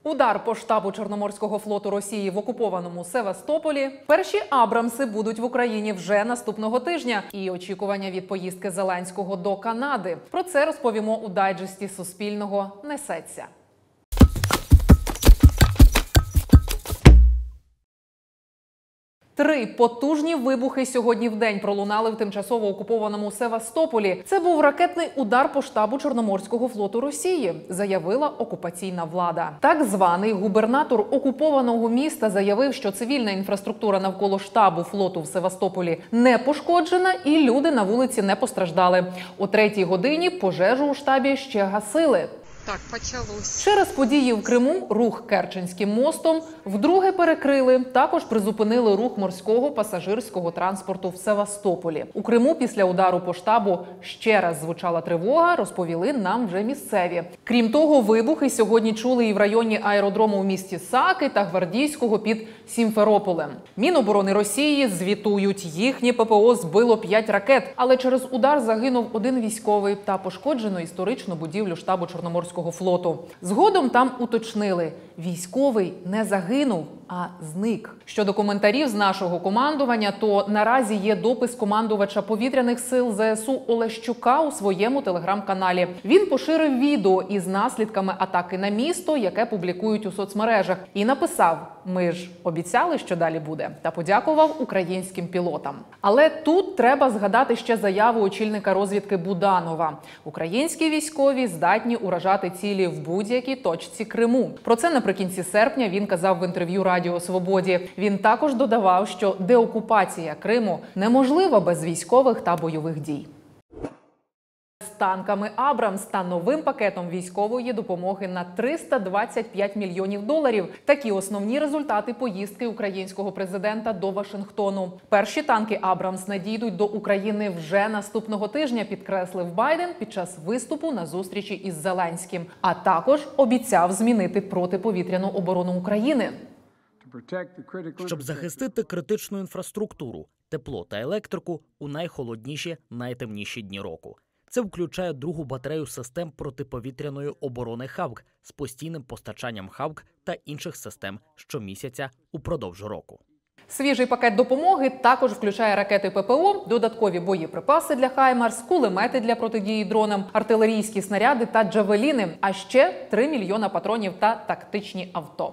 Удар по штабу Чорноморського флоту Росії в окупованому Севастополі. Перші Абрамси будуть в Україні вже наступного тижня. І очікування від поїздки Зеленського до Канади. Про це розповімо у дайджесті Суспільного «Несеться». Три потужні вибухи сьогодні в день пролунали в тимчасово окупованому Севастополі. Це був ракетний удар по штабу Чорноморського флоту Росії, заявила окупаційна влада. Так званий губернатор окупованого міста заявив, що цивільна інфраструктура навколо штабу флоту в Севастополі не пошкоджена і люди на вулиці не постраждали. О 3-й годині пожежу у штабі ще гасили. Так, почалось. Через події в Криму рух Керченським мостом вдруге перекрили. Також призупинили рух морського пасажирського транспорту в Севастополі. У Криму після удару по штабу ще раз звучала тривога, розповіли нам вже місцеві. Крім того, вибухи сьогодні чули і в районі аеродрому в місті Саки та Гвардійського під Сімферополем. Міноборони Росії звітують, їхнє ППО збило 5 ракет, але через удар загинув один військовий та пошкоджено історичну будівлю штабу Чорноморського флоту. Згодом там уточнили – військовий не загинув, а зник. Щодо коментарів з нашого командування, то наразі є допис командувача повітряних сил ЗСУ Олещука у своєму телеграм-каналі. Він поширив відео із наслідками атаки на місто, яке публікують у соцмережах. І написав «Ми ж обіцяли, що далі буде» та подякував українським пілотам. Але тут треба згадати ще заяву очільника розвідки Буданова. Українські військові здатні уражати цілі в будь-якій точці Криму. Про це наприкінці серпня він казав в інтерв'ю Радіо Свободі. Він також додавав, що деокупація Криму неможлива без військових та бойових дій. З танками «Абрамс» та новим пакетом військової допомоги на 325 мільйонів доларів. Такі основні результати поїздки українського президента до Вашингтону. Перші танки «Абрамс» надійдуть до України вже наступного тижня, підкреслив Байден під час виступу на зустрічі із Зеленським. А також обіцяв змінити протиповітряну оборону України. Щоб захистити критичну інфраструктуру, тепло та електрику у найхолодніші, найтемніші дні року. Це включає другу батарею систем протиповітряної оборони «Хавк» з постійним постачанням «Хавк» та інших систем щомісяця упродовж року. Свіжий пакет допомоги також включає ракети ППО, додаткові боєприпаси для «Хаймарс», кулемети для протидії дронам, артилерійські снаряди та джавеліни, а ще 3 мільйона патронів та тактичні авто.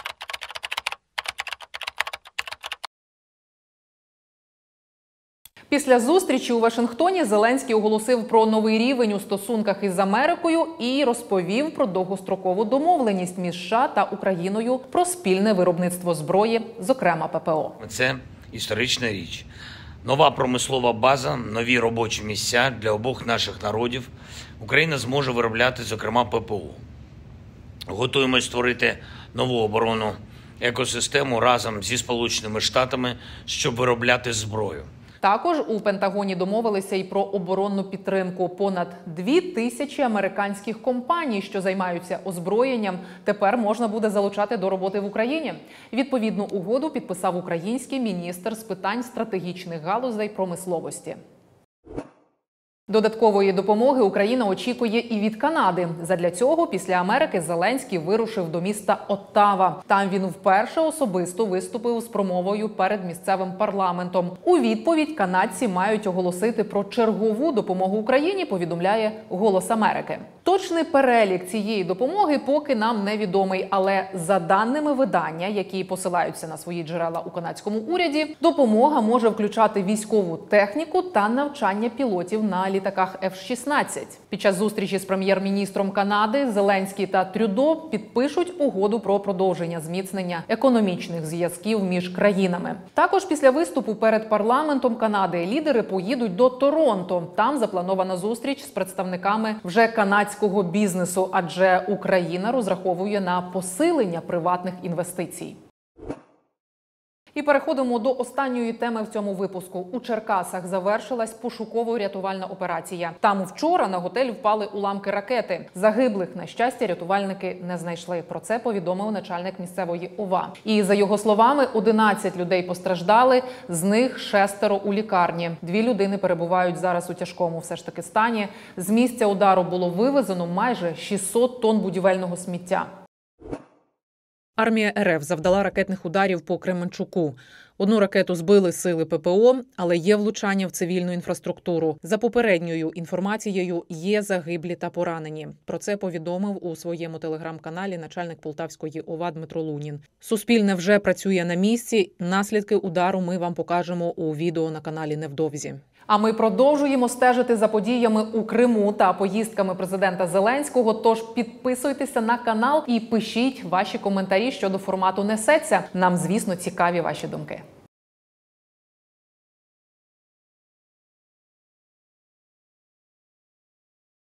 Після зустрічі у Вашингтоні Зеленський оголосив про новий рівень у стосунках із Америкою і розповів про довгострокову домовленість між США та Україною про спільне виробництво зброї, зокрема ППО. Це історична річ. Нова промислова база, нові робочі місця для обох наших народів. Україна зможе виробляти, зокрема, ППО. Готуємось створити нову оборонну екосистему разом зі Сполученими Штатами, щоб виробляти зброю. Також у Пентагоні домовилися і про оборонну підтримку. Понад 2000 американських компаній, що займаються озброєнням, тепер можна буде залучати до роботи в Україні. Відповідну угоду підписав український міністр з питань стратегічних галузей промисловості. Додаткової допомоги Україна очікує і від Канади. Задля цього після Америки Зеленський вирушив до міста Оттава. Там він вперше особисто виступив з промовою перед місцевим парламентом. У відповідь канадці мають оголосити про чергову допомогу Україні, повідомляє «Голос Америки». Точний перелік цієї допомоги поки нам невідомий, але за даними видання, які посилаються на свої джерела у канадському уряді, допомога може включати військову техніку та навчання пілотів на літаках F-16. Під час зустрічі з прем'єр-міністром Канади Зеленський та Трюдо підпишуть угоду про продовження зміцнення економічних зв'язків між країнами. Також після виступу перед парламентом Канади лідери поїдуть до Торонто. Там запланована зустріч з представниками вже канадського бізнесу, адже Україна розраховує на посилення приватних інвестицій. І переходимо до останньої теми в цьому випуску. У Черкасах завершилась пошуково-рятувальна операція. Там вчора на готель впали уламки ракети. Загиблих, на щастя, рятувальники не знайшли. Про це повідомив начальник місцевої ОВА. І за його словами, 11 людей постраждали, з них 6 у лікарні. 2 людини перебувають зараз у тяжкому все ж таки стані. З місця удару було вивезено майже 600 тонн будівельного сміття. Армія РФ завдала ракетних ударів по Кременчуку. Одну ракету збили сили ППО, але є влучання в цивільну інфраструктуру. За попередньою інформацією, є загиблі та поранені. Про це повідомив у своєму телеграм-каналі начальник Полтавської ОВА Дмитро Лунін. Суспільне вже працює на місці. Наслідки удару ми вам покажемо у відео на каналі невдовзі. А ми продовжуємо стежити за подіями у Криму та поїздками президента Зеленського. Тож підписуйтеся на канал і пишіть ваші коментарі щодо формату «Несеться». Нам, звісно, цікаві ваші думки.